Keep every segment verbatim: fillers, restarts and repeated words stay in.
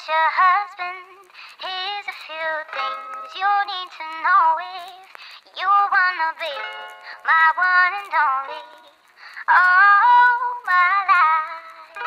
future husband, here's a few things you need to know if you wanna be my one and only. All my life.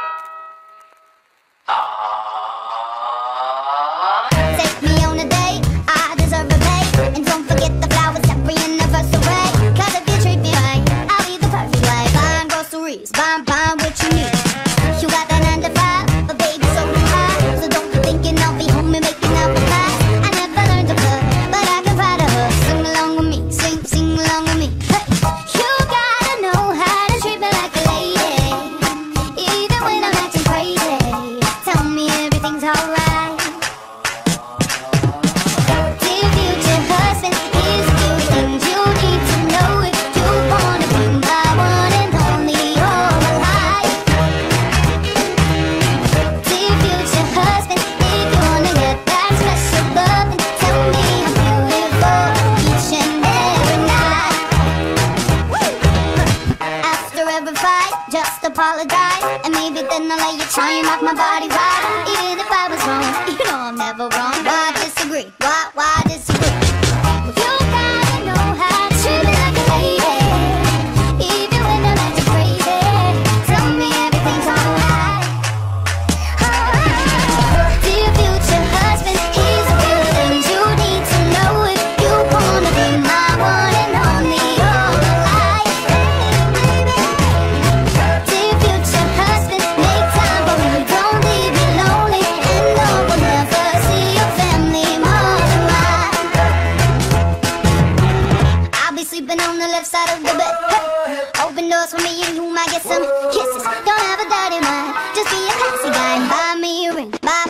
Take me on a date, I deserve a date. And don't forget the flowers every anniversary. Cause if you treat me right, I'll be the perfect wife. Buying groceries, buying, buying what you need. You got that nine to five, but baby so do I. So don't be thinking I'll be home and making up a pie. I never learned to play, but I can cry to her. Sing along with me, sing, sing along with me. Hey. You gotta know how to treat me like a lady, even when I'm acting crazy. Tell me everything's alright. Dear future husband, here's a few things you need to know if you wanna be my one and only all my life. Dear future husband, if you wanna get that special love, then tell me I'm beautiful each and every night. After every fight, just apologize, and maybe then I'll let you try and rock my body right. Even if I was wrong, you know I'm never wrong. Why disagree? Why, why disagree? You gotta know how to treat me like a lady, even when I'm acting crazy. Tell me everything's alright. Alright. Dear future husband, here's a few things you need to know if you wanna be my one and only all my life. Dear future husband, make time for me, don't leave me lonely, and no will never see your family more than mine. I'll be sleeping on the left side of the bed. Hey. Open doors for me and you might get some kisses. Don't have a dirty mind, just be a classy guy and buy me a ring. Buy